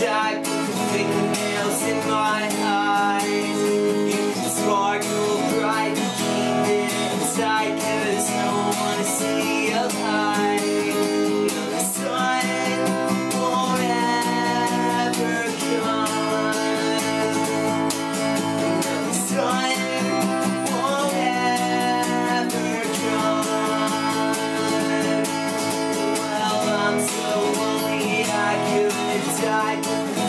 die with the fingernails in my eyes. You can sparkle bright and keep it inside, 'cause no one to see you hide. You're the sun won't ever come. The sun won't ever come. Well, I'm so lonely I could die.